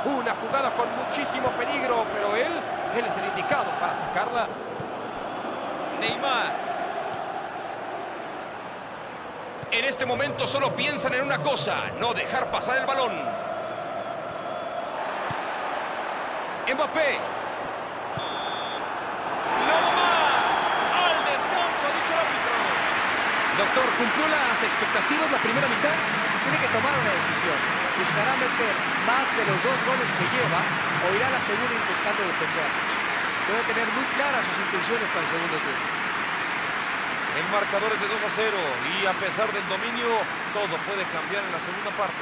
Una jugada con muchísimo peligro, pero él es el indicado para sacarla. Neymar. En este momento solo piensan en una cosa, no dejar pasar el balón. Mbappé. ¡No más! ¡Al descanso, ha dicho el árbitro! Doctor, ¿cumplió las expectativas la primera mitad? Tiene que tomar una decisión. Buscará meter más de los 2 goles que lleva o irá a la segunda intentando defenderlos. Debe tener muy claras sus intenciones para el segundo tiempo. El marcador es de 2-0 y a pesar del dominio, todo puede cambiar en la segunda parte.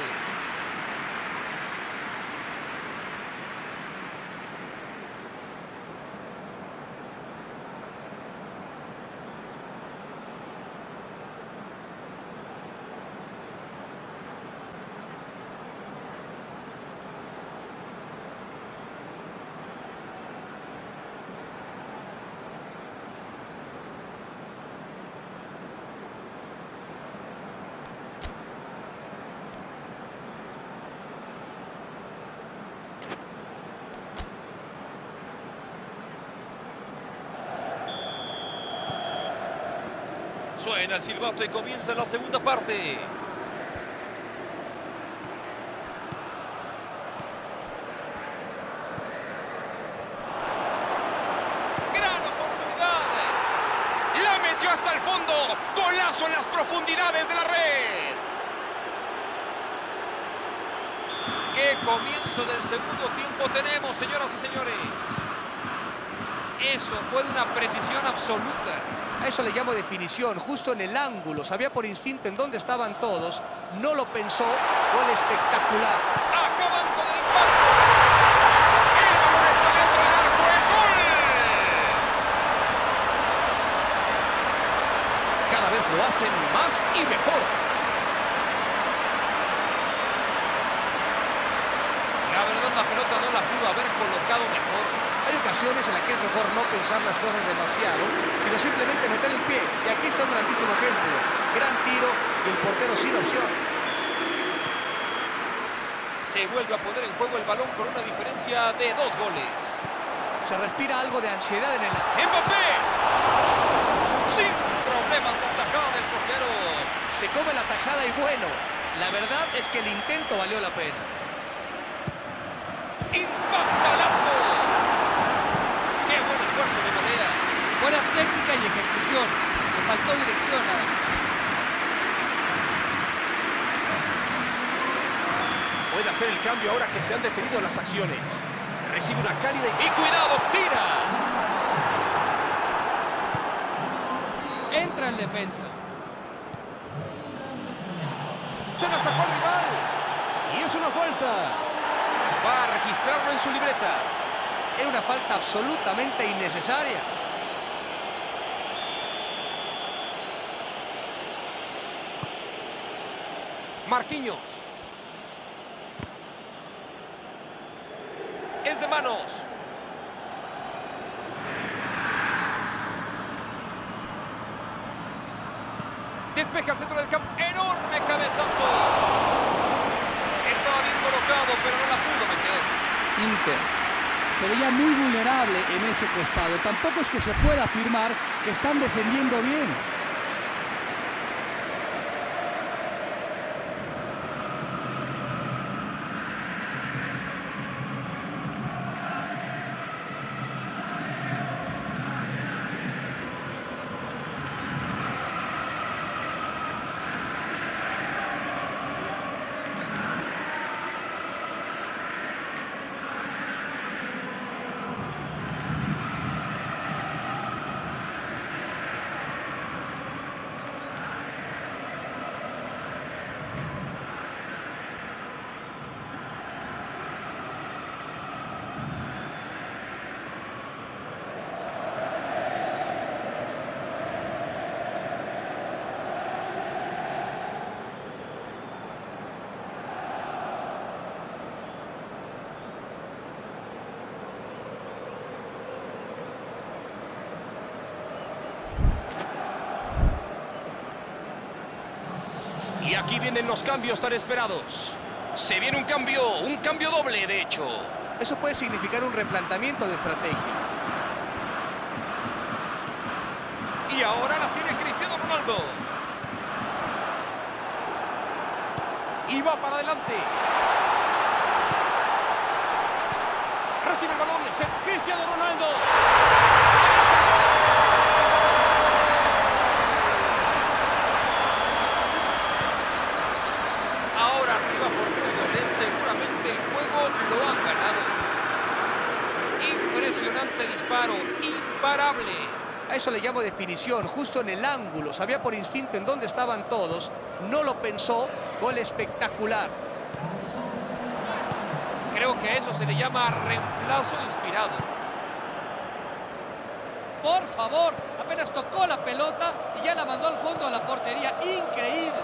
Suena el silbato y comienza la segunda parte. ¡Gran oportunidad! ¡La metió hasta el fondo! ¡Golazo en las profundidades de la red! ¡Qué comienzo del segundo tiempo tenemos, señoras y señores! Eso fue una precisión absoluta. A eso le llamo definición, justo en el ángulo. Sabía por instinto en dónde estaban todos, no lo pensó. Gol espectacular. ¡Acaban con el impacto! ¡El balón está dentro del arco! ¡Es gol! Cada vez lo hacen más y mejor. La verdad, la pelota no la pudo haber colocado mejor. Hay ocasiones en las que es mejor no pensar las cosas demasiado, sino simplemente meter el pie. Y aquí está un grandísimo ejemplo. Gran tiro y el portero sin opción. Se vuelve a poner en juego el balón con una diferencia de 2 goles. Se respira algo de ansiedad en el... ¡Mbappé! Sin problemas la tajada del portero. Se come la tajada y bueno, la verdad es que el intento valió la pena. ¡Impacta el arco! ¡Qué buen esfuerzo de Moneda! Buena técnica y ejecución. Le faltó dirección nada más. Puede hacer el cambio ahora que se han detenido las acciones. Recibe una cálida ¡Y cuidado! ¡Tira! Entra el defensa. se la sacó al rival. Y es una falta. Va a registrarlo en su libreta. Era una falta absolutamente innecesaria. Marquinhos. Es de manos. Despeja al centro del campo. Enorme cabezazo. Estaba bien colocado, pero no la pudo meter. Inter se veía muy vulnerable en ese costado. Tampoco es que se pueda afirmar que están defendiendo bien. Y aquí vienen los cambios tan esperados. Se viene un cambio doble, de hecho. Eso puede significar un replanteamiento de estrategia. Y ahora la tiene Cristiano Ronaldo. Y va para adelante. Recibe el balón. Cristiano Ronaldo. Ahora arriba por 3 goles. Seguramente el juego lo han ganado. Impresionante disparo. Imparable. A eso le llamo definición, justo en el ángulo. Sabía por instinto en dónde estaban todos. No lo pensó. Gol espectacular. Creo que a eso se le llama reemplazo inspirado. Por favor, apenas tocó la pelota y ya la mandó al fondo a la portería. Increíble.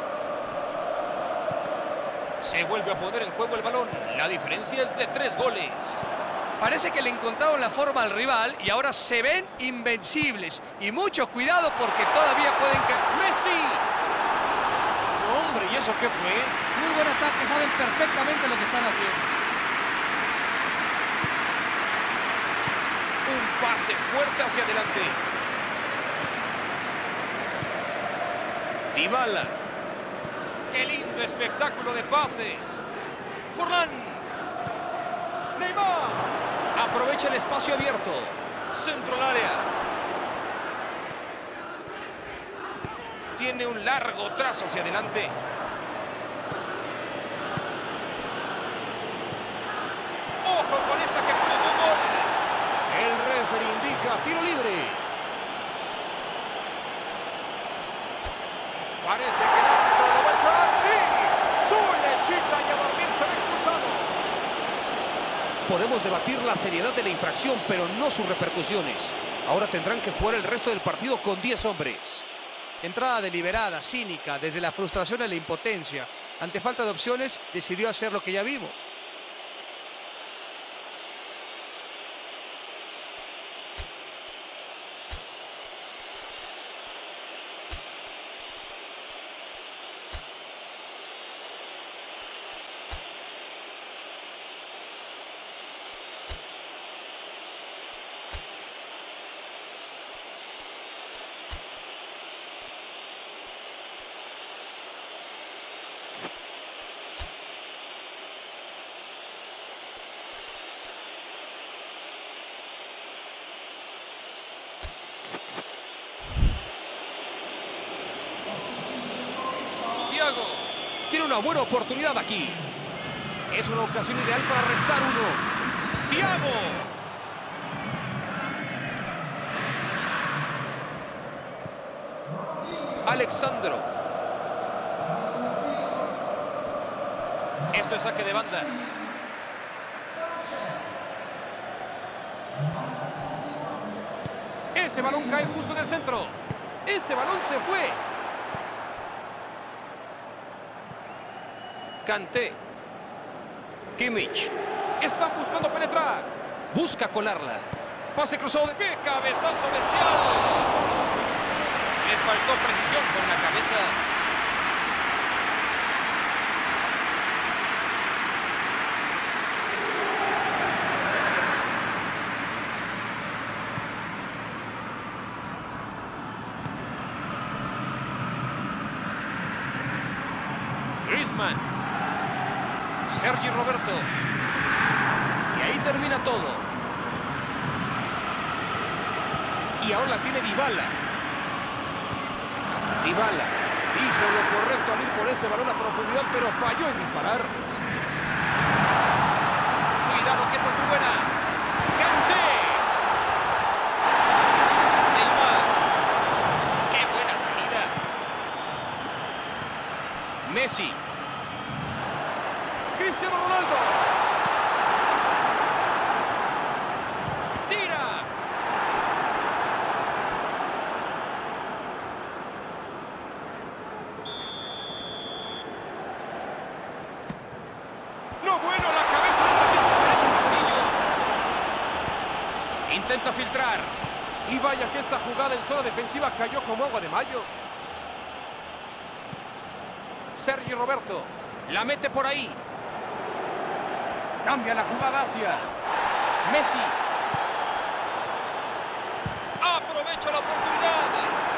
Se vuelve a poner en juego el balón. La diferencia es de 3 goles. Parece que le encontraron la forma al rival y ahora se ven invencibles. Y mucho cuidado porque todavía pueden caer. ¡Messi! No, hombre, ¿y eso qué fue? Muy buen ataque, saben perfectamente lo que están haciendo. Un pase fuerte hacia adelante. Dybala. ¡Qué lindo espectáculo de pases! Forlán. Neymar. Aprovecha el espacio abierto. Centro al área. Tiene un largo trazo hacia adelante. ¡Ojo con esta que puede ser gol! El referee indica tiro libre. Parece que el árbitro lo va a echar. ¡Sí! ¡Su lechita y a dormirse el expulsado! Podemos debatir la seriedad de la infracción, pero no sus repercusiones. Ahora tendrán que jugar el resto del partido con 10 hombres. Entrada deliberada, cínica, desde la frustración a la impotencia. Ante falta de opciones, decidió hacer lo que ya vimos. Tiene una buena oportunidad aquí. Es una ocasión ideal para restar uno. Thiago. Alexandro. Esto es saque de banda. Ese balón cae justo en el centro. Ese balón se fue. Kanté. Kimmich. Están buscando penetrar. Busca colarla. Pase cruzado. ¡Qué cabezazo bestial! Les faltó precisión con la cabeza. Griezmann. Sergi Roberto. Y ahí termina todo. Y ahora la tiene Dybala. Dybala hizo lo correcto al ir por ese balón a profundidad, pero falló en disparar. Cuidado que esta es muy buena. ¡Kanté! Neymar. ¡Qué buena salida! Messi. Cristiano Ronaldo. Tira. No, bueno, la cabeza de este tipo parece un niño. Intenta filtrar. Y vaya que esta jugada en zona defensiva cayó como agua de mayo. Sergi Roberto. La mete por ahí. Cambia la jugada hacia Messi. Aprovecha la oportunidad.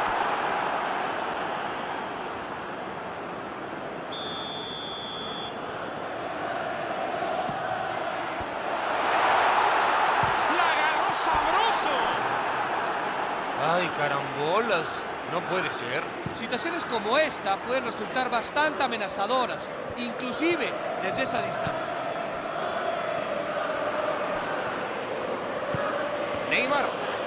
La agarró sabroso. ¡Ay, carambolas! No puede ser. Situaciones como esta pueden resultar bastante amenazadoras, inclusive desde esa distancia. Neymar.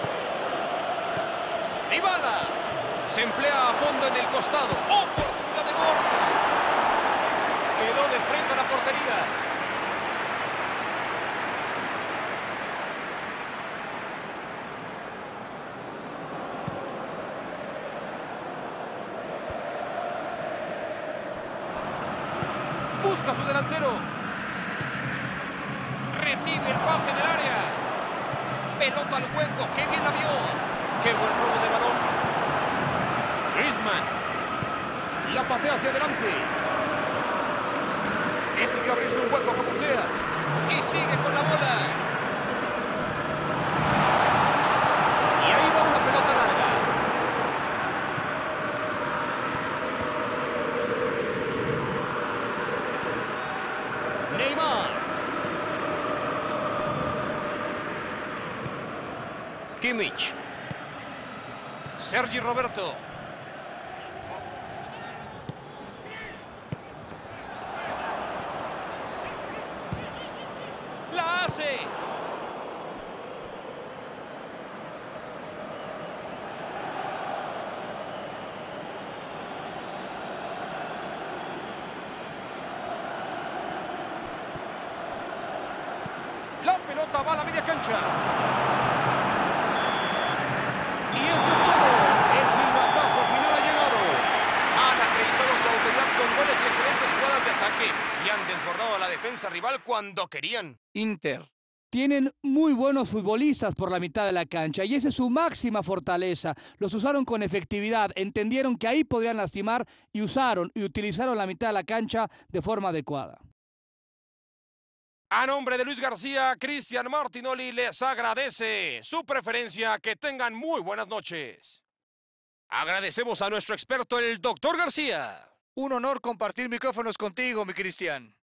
Dybala. Se emplea a fondo en el costado. Oportunidad de gol. Quedó de frente a la portería. Busca a su delantero. Recibe el pase en el área. Pelota al hueco. ¡Qué bien la vio! ¡Qué buen robo de balón! Griezmann. La patea hacia adelante. Decidió abrirse un hueco como sea. Y sigue con la bola. Y ahí va una pelota larga. Neymar. Kimmich. Sergi Roberto. La hace. La pelota va a la media cancha. Y esto es todo. El silbatazo final ha llegado. Han acreditado su autoridad con goles y excelentes jugadas de ataque. Y han desbordado a la defensa rival cuando querían. Inter. Tienen muy buenos futbolistas por la mitad de la cancha y esa es su máxima fortaleza. Los usaron con efectividad, entendieron que ahí podrían lastimar y usaron y utilizaron la mitad de la cancha de forma adecuada. A nombre de Luis García, Cristian Martinoli les agradece su preferencia. Que tengan muy buenas noches. Agradecemos a nuestro experto, el Dr. García. Un honor compartir micrófonos contigo, mi Cristian.